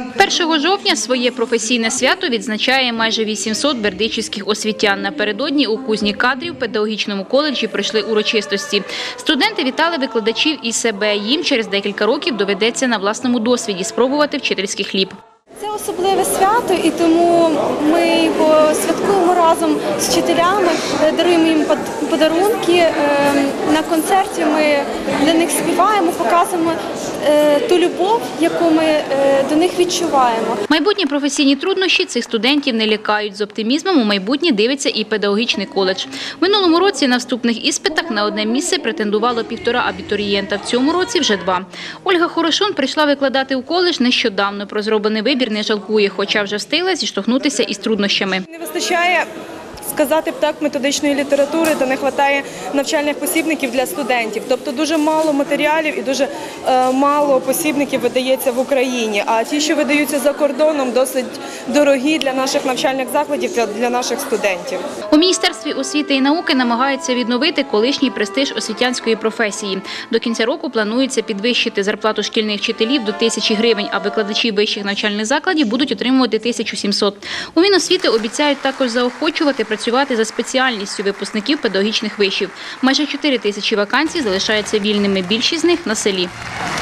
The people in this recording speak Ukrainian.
1 жовтня своє професійне свято відзначає майже 800 бердичівських освітян. Напередодні у кузні кадрів в педагогічному коледжі пройшли урочистості. Студенти вітали викладачів і себе. Їм через декілька років доведеться на власному досвіді спробувати вчительський хліб. Це особливе свято, і тому ми його святкуємо разом з вчителями, даруємо їм подарунки. На концерті ми для них співаємо, показуємо ту любов, яку ми до них відчуваємо. Майбутні професійні труднощі цих студентів не лякають. З оптимізмом у майбутнє дивиться і педагогічний коледж. В минулому році на вступних іспитах на одне місце претендувало 1,5 абітурієнта. В цьому році вже 2. Ольга Хорошун прийшла викладати у коледж нещодавно. Про зроблений вибір не жалкує, хоча вже встигла зіштовхнутися із труднощами. Не вистачає, сказати б так, методичної літератури та не вистачає навчальних посібників для студентів. Тобто дуже мало матеріалів і дуже мало посібників видається в Україні. А ті, що видаються за кордоном, досить дорогі для наших навчальних закладів, для наших студентів. У Міністерстві освіти і науки намагаються відновити колишній престиж освітянської професії. До кінця року планується підвищити зарплату шкільних вчителів до 1000 гривень, а викладачі вищих навчальних закладів будуть отримувати 1700. У Міносвіти обіцяють також заохочувати працювати за спеціальністю випускників педагогічних вишів. Майже 4000 вакансій залишаються вільними, більшість з них на селі.